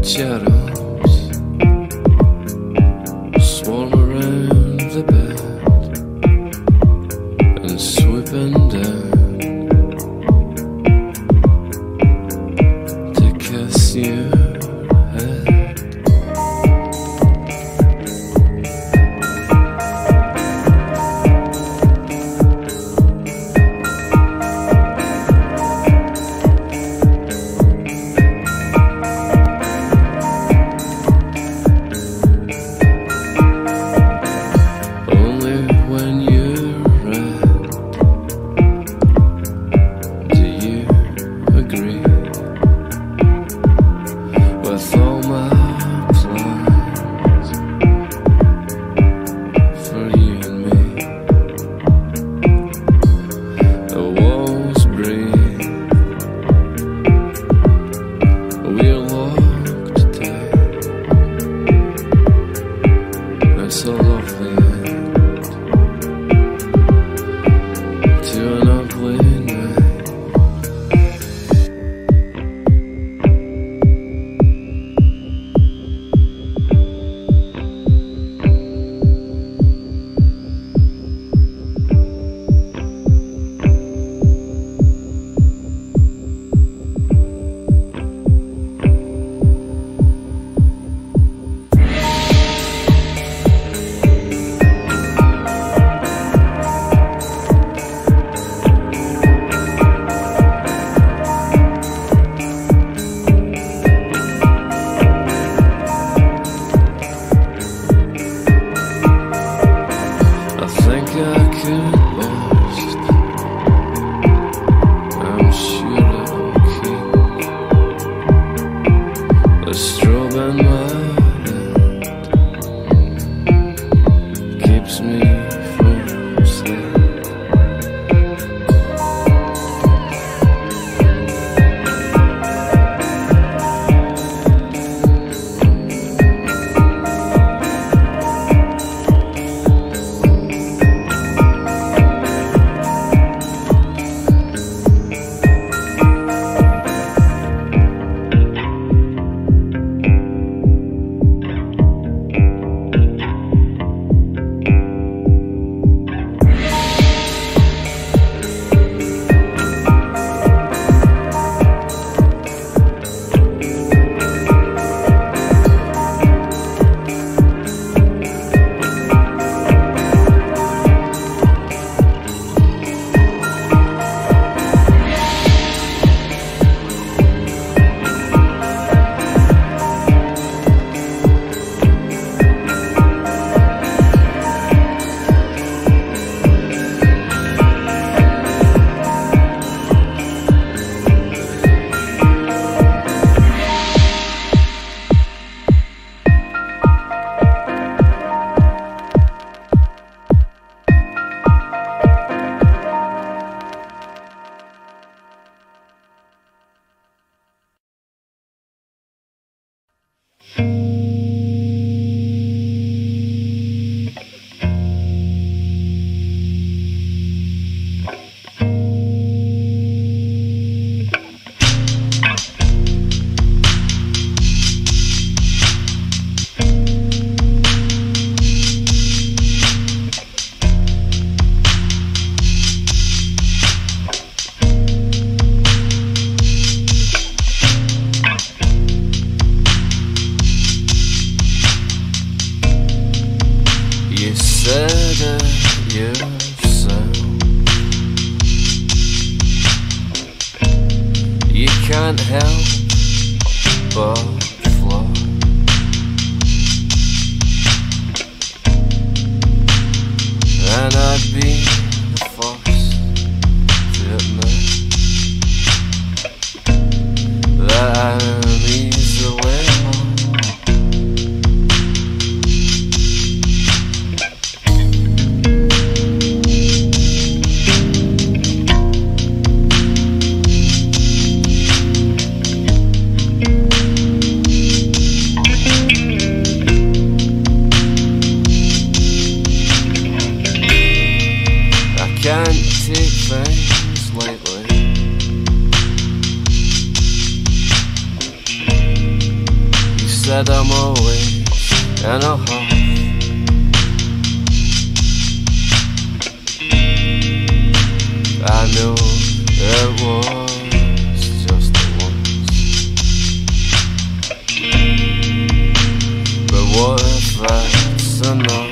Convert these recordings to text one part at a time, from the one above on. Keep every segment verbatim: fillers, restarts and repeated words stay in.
Cherubs swarm around the bed and swooping down to kiss your head. It's a lovely end to an ugly night. Can't help but fly. And I'd be the first to admit that I'm easily can't take things lightly. said I'm always in a huff. I knew it was just a once, but what if that's enough?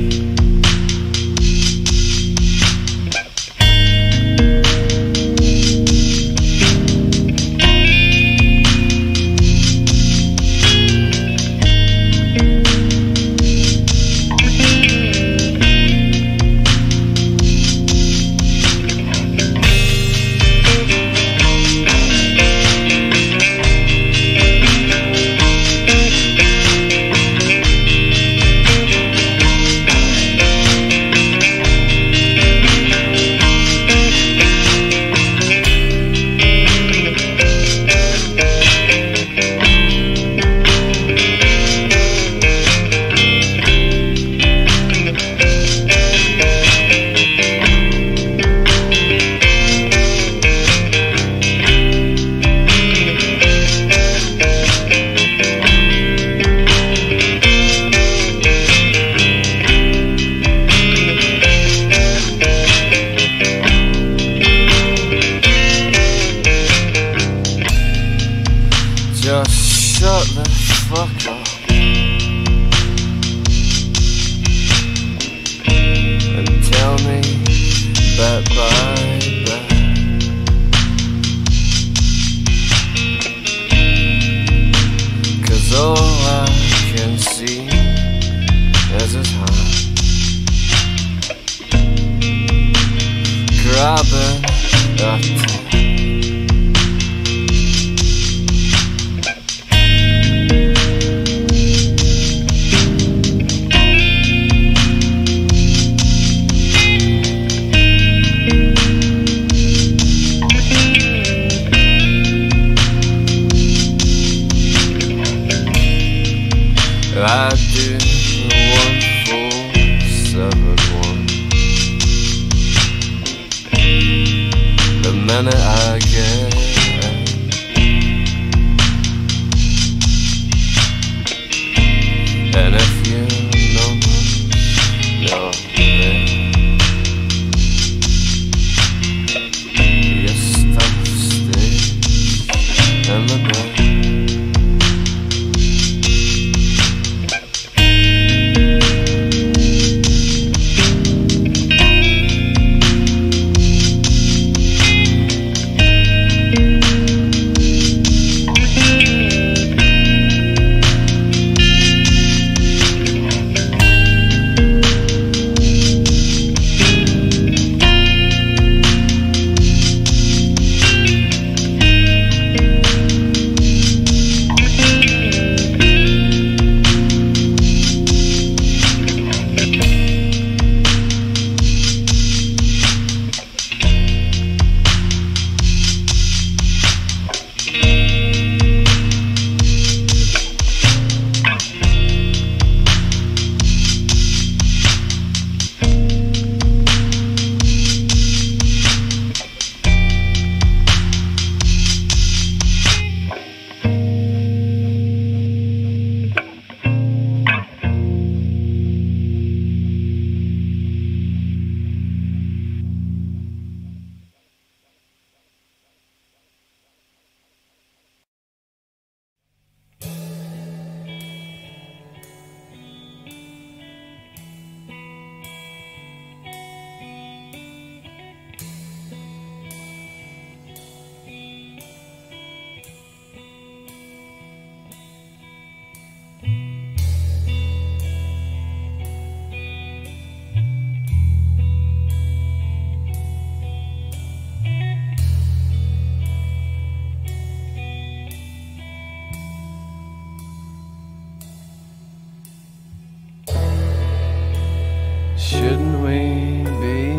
Shouldn't we be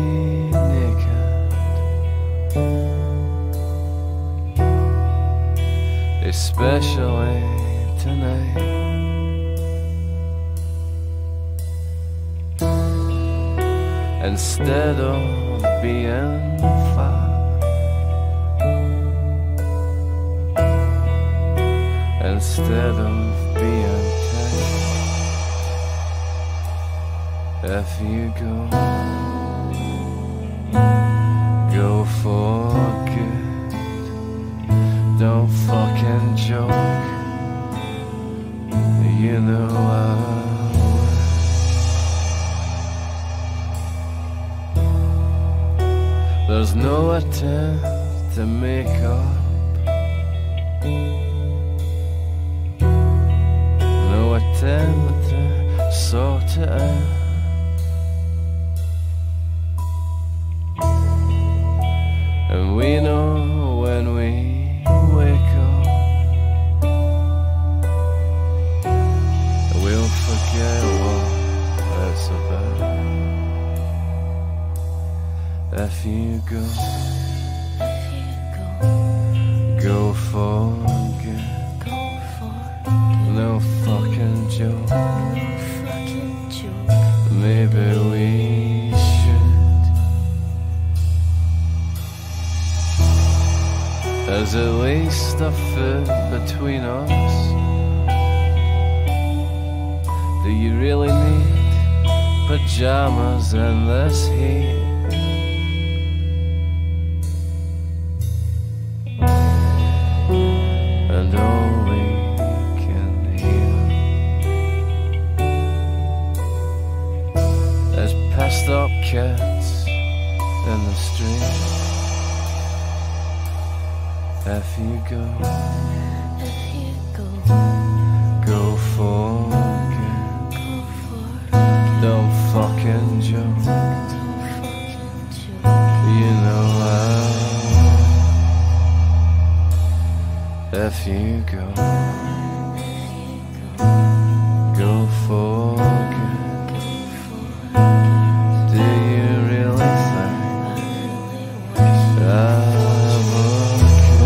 naked, especially tonight? Instead of being fat, instead of and take. If you go, go for good. Don't fucking joke. You know I would. There's no attempt to make up. No attempt to sort it out. And we know when we wake up, we'll forget what it's about. If you go, go for good. No fucking joke. Maybe we should. There's at least a foot between us. Do you really need pajamas in this heat? And all we can hear is passed up kids in the street. If you go, go for good. Don't fucking joke. You know I. If you go, go for good. Do you really think I'm okay?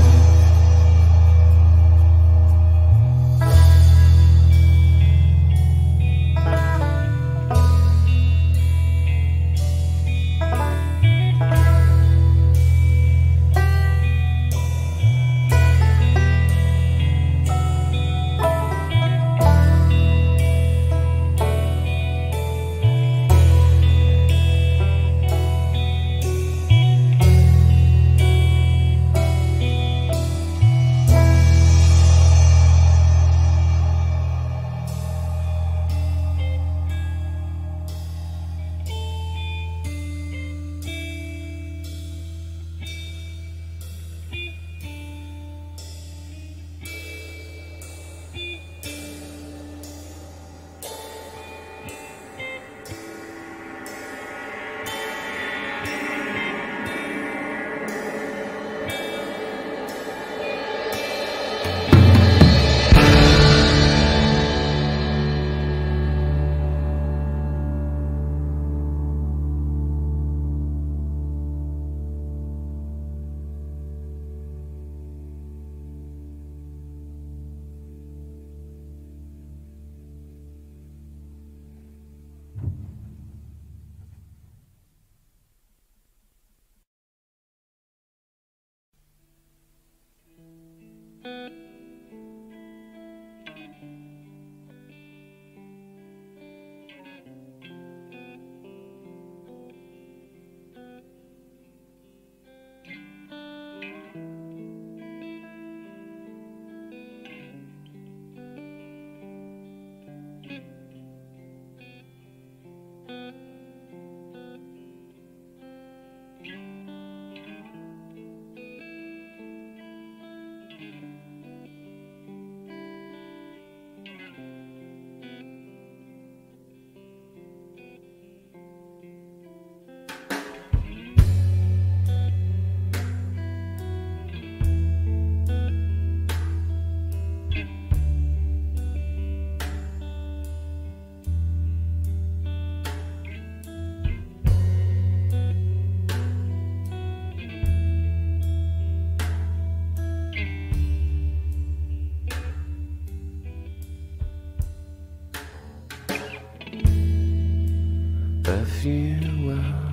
If you will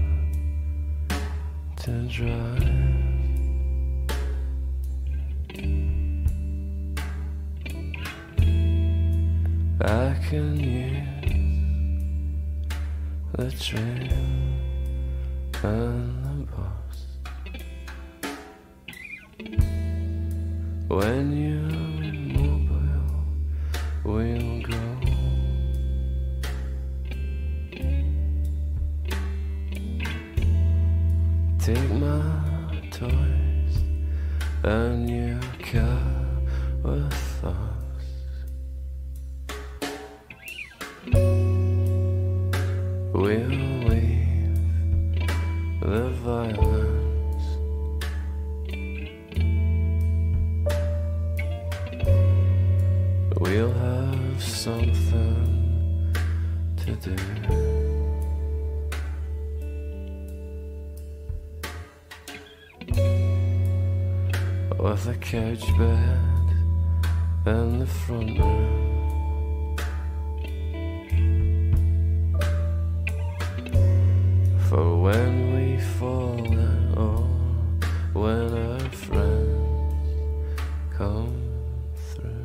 to drive, can use the train and the bus. When you're immobile, we'll go. Take my toys and your car with us. We'll leave the violence. We'll have something to do. With a couch bed in the front room. For when we fall in, or when our friends come through.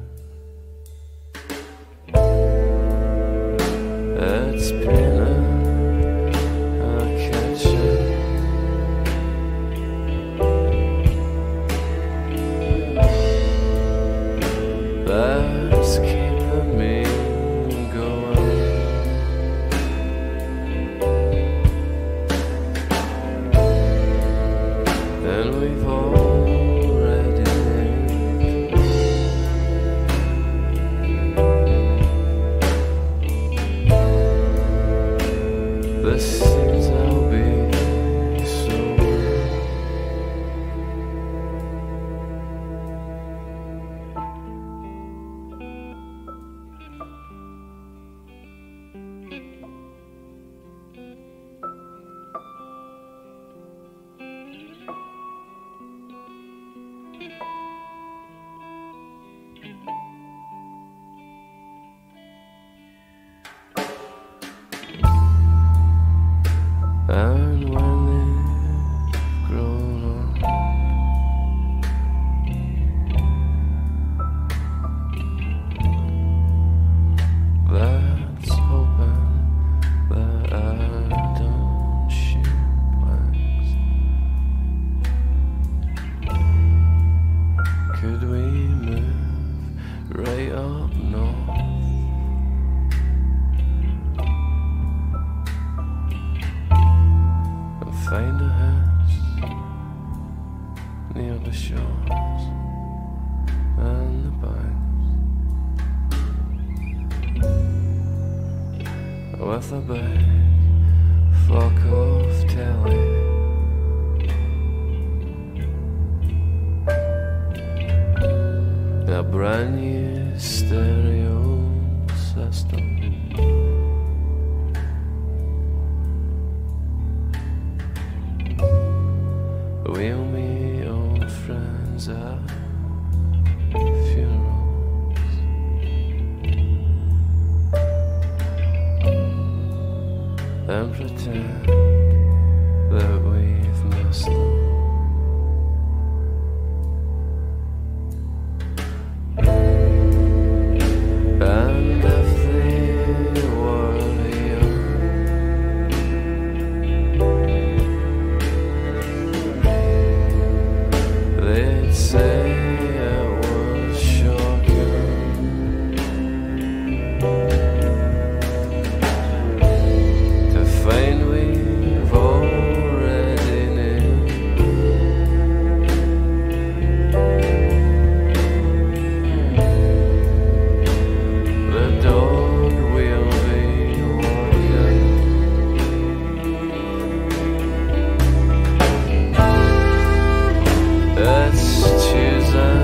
It's been a kitchen. Let's keep the meal going. And we've already lived. The seeds I'll be so. And when they've grown up, that's hoping that I don't shoot blanks. Could we move right up north? Find a house near the shores and the banks, with a big flock of telly, a brand new stereo system. We'll meet old friends at funerals and pretend that we've missed them. And if they were young, they'd say it was shocking to find we've already named the dog will be walking. It's choosing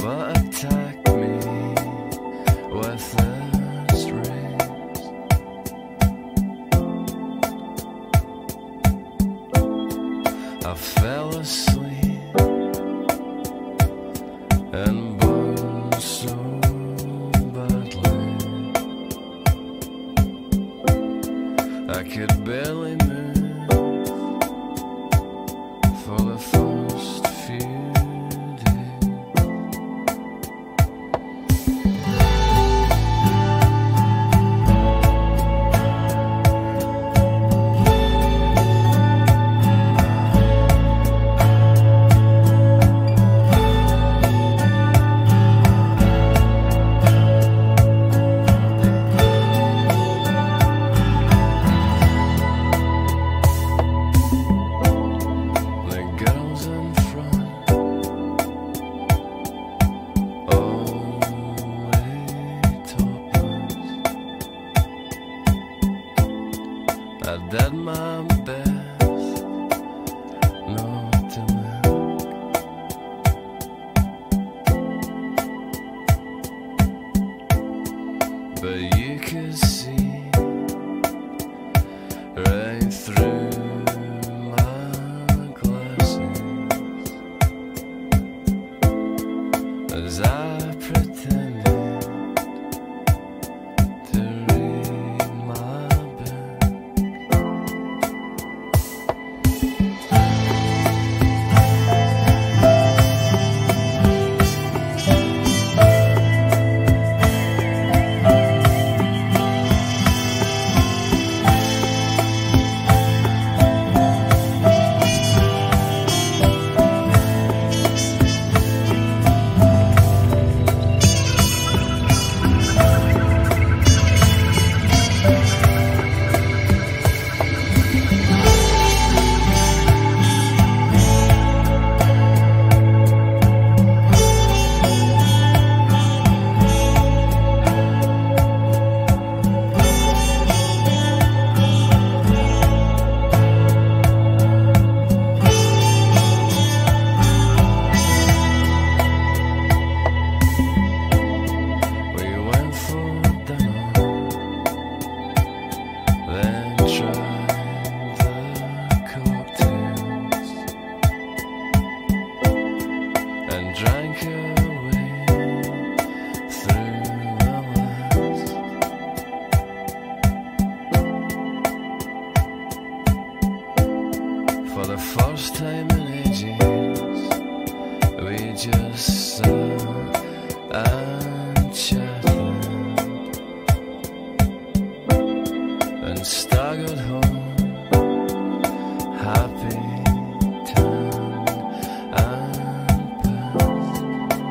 but attack me with its rays. I fell asleep and burned so badly I could barely move for the first few. I did my best not to look, but you could see right through my glasses as I pretended to read my book. For the first time in ages, we just sat and chatted and staggered home, happy, tan and pissed.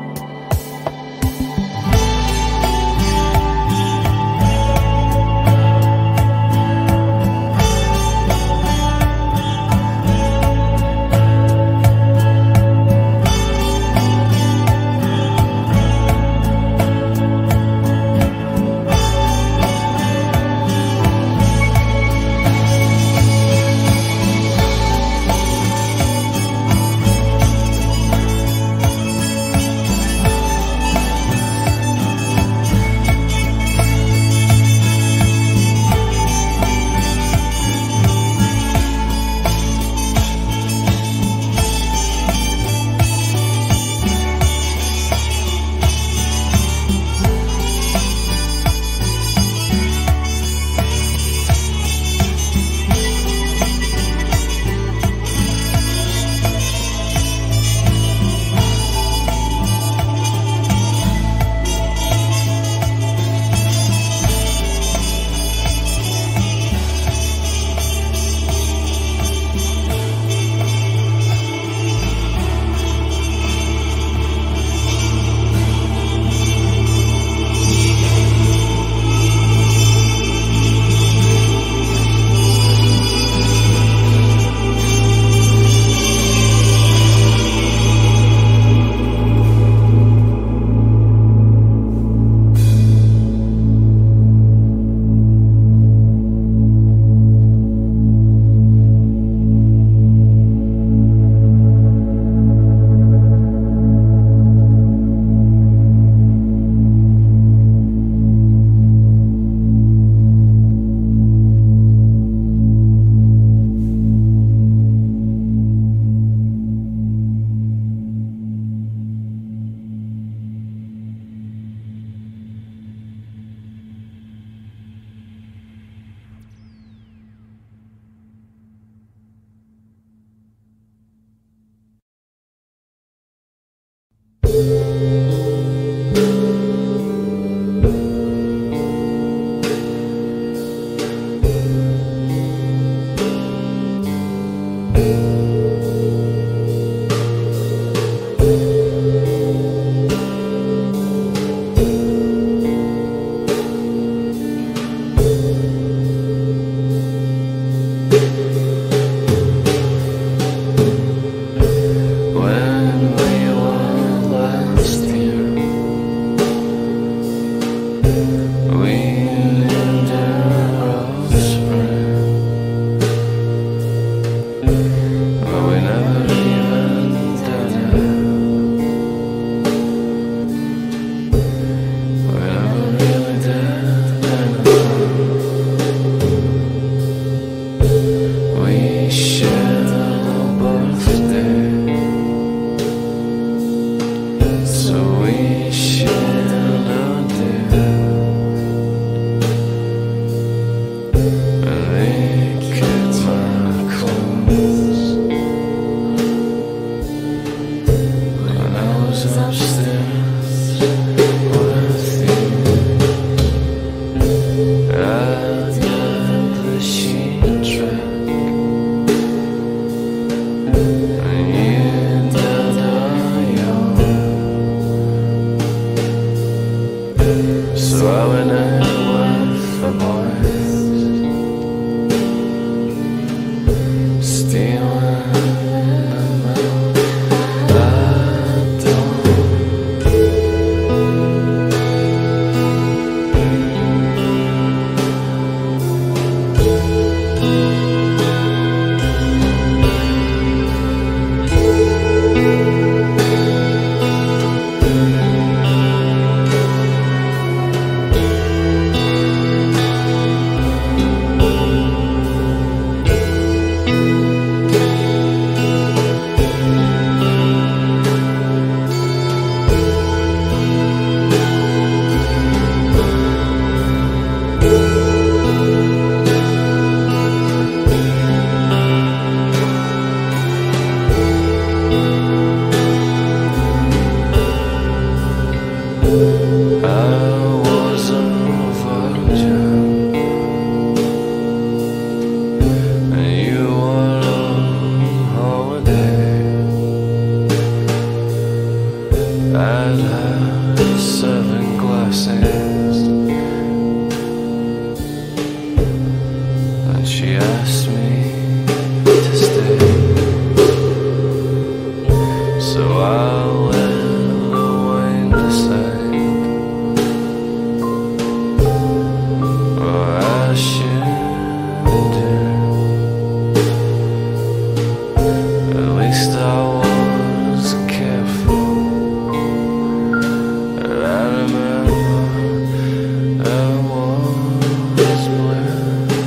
I'd had seven glasses, and she asked me to stay. So I let the wind decide, or I should do. At least I was careful. I remember I was blue.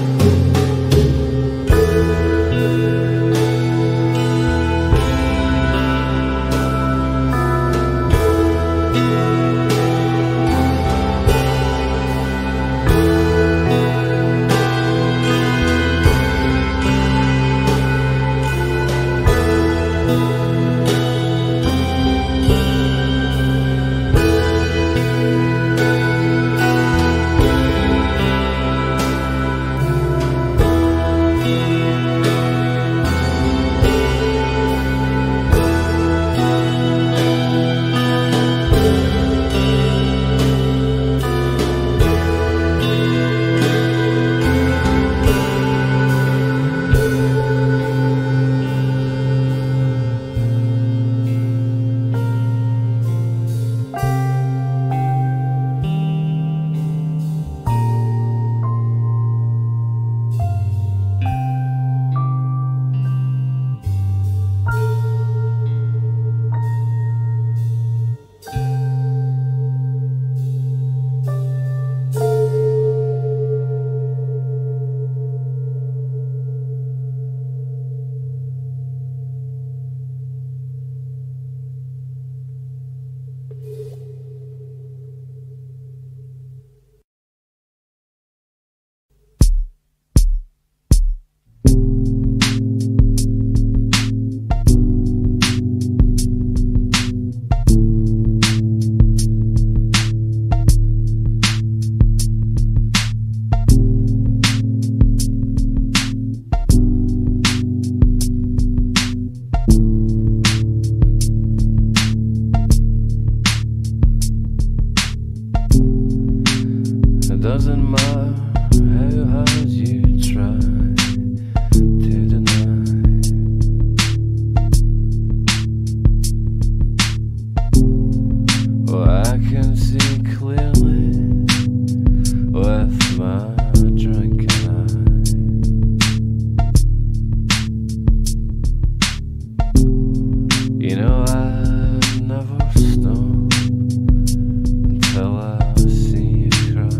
Doesn't matter how hard you try to deny. Oh, I can see clearly with my drinking eye. You know I'd never stop until I see you cry.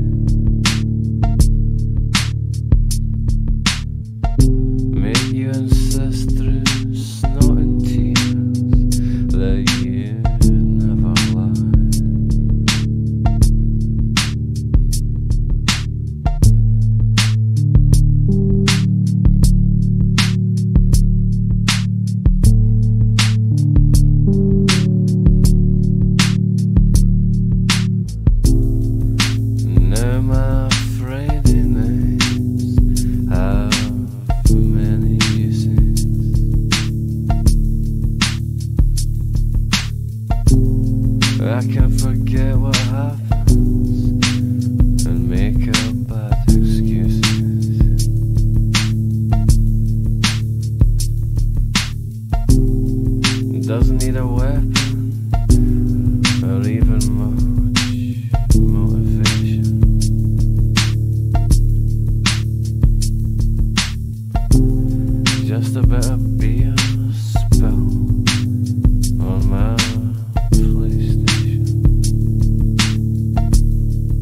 Make you insist through snot and tears that you'd never lie. Now my Friday nights have many uses. I can forget what happens and make up bad excuses. Doesn't need a weapon or even much motivation. Just a bit of beer spill on my PlayStation.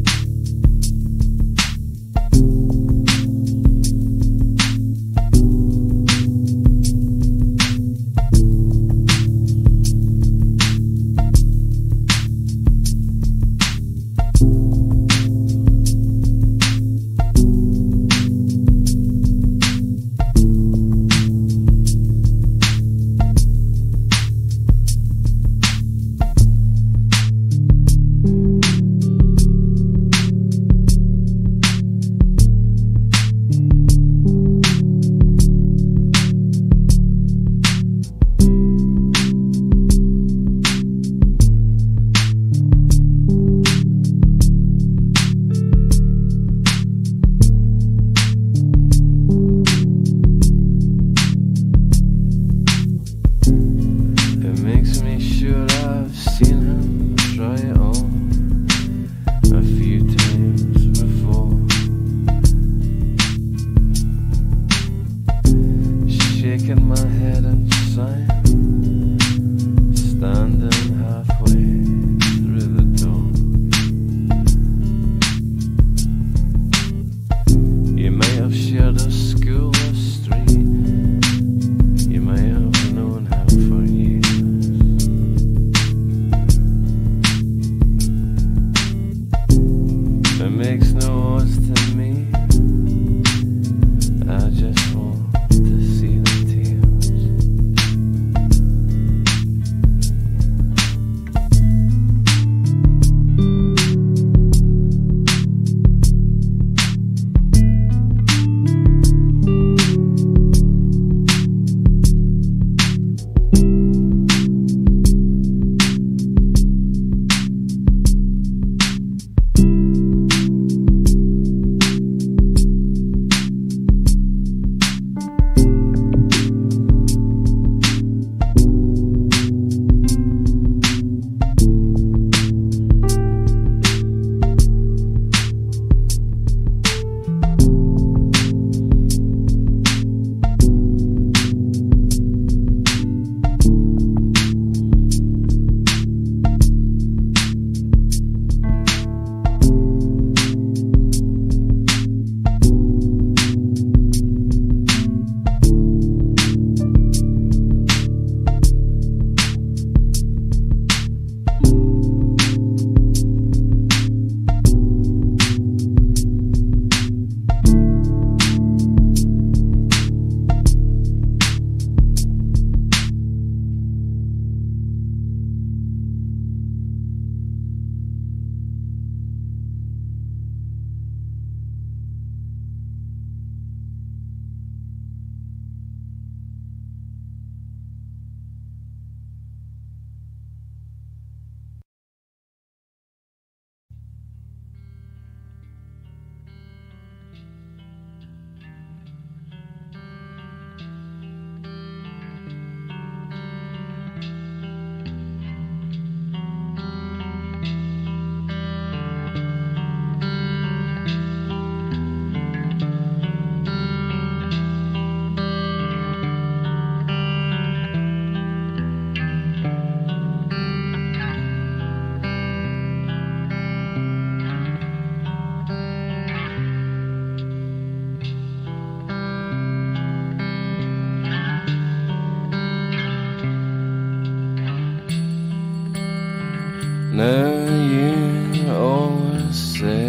Now you always say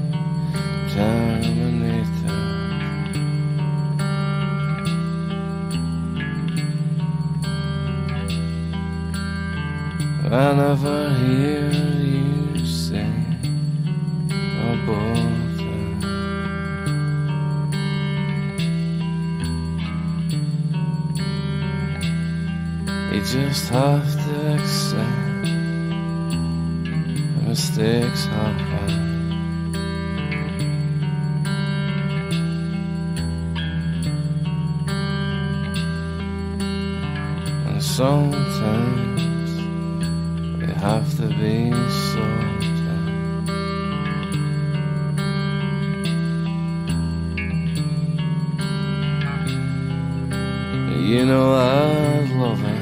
Terminator. I never hear you say aborted. You just have to accept mistakes happen. And sometimes they have to be sorted. You know I'd love it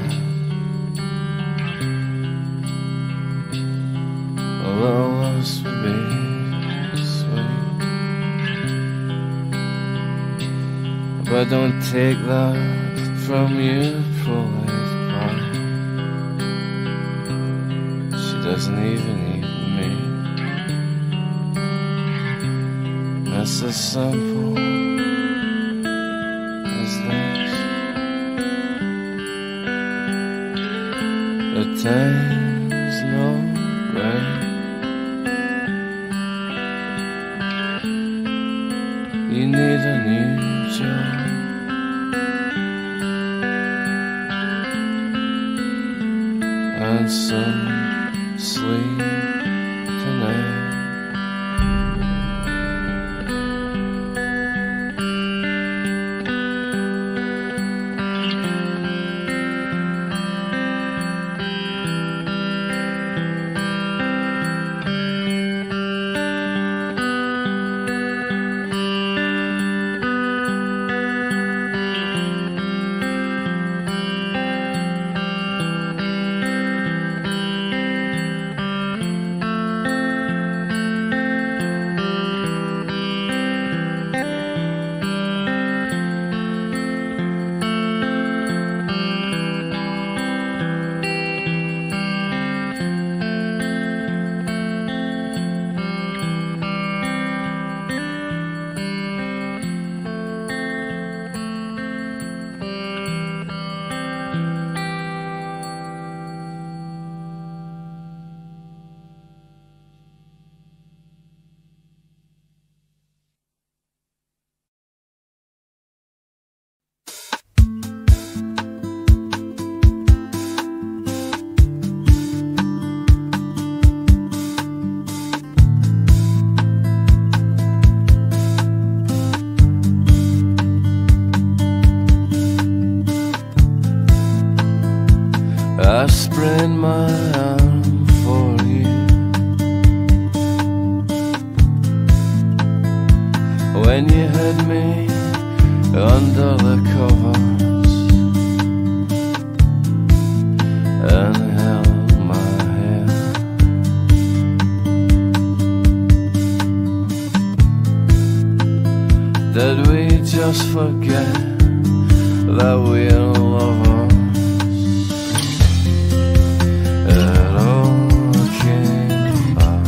a little less would be sweet, but don't take that from your pro-life pal. She doesn't even eat me. That's as simple as this. The time's not right. You need a new job. And some sleep tonight. I spread my arm for you when you had me under the covers and held my hair. Did we just forget that we're lovers? It all came back.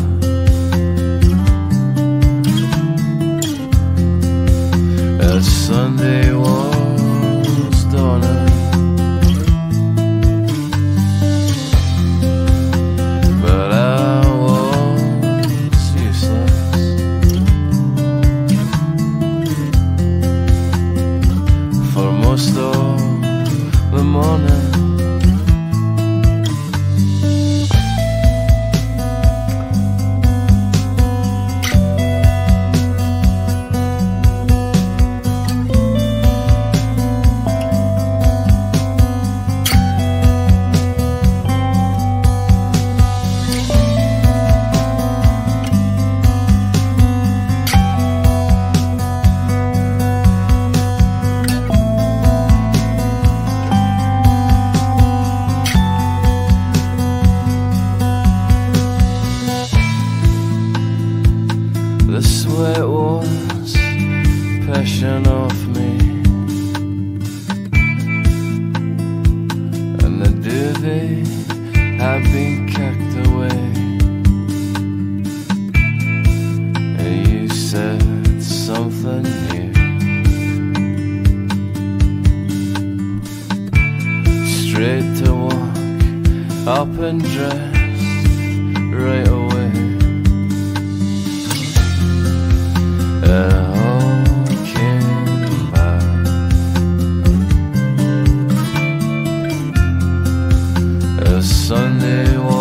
As Sunday was dawning, but I was useless for most of the morning. The sweat was passion off me, and the duvet had been kicked away. up and dressed right away. And it all came back. A Sunday walk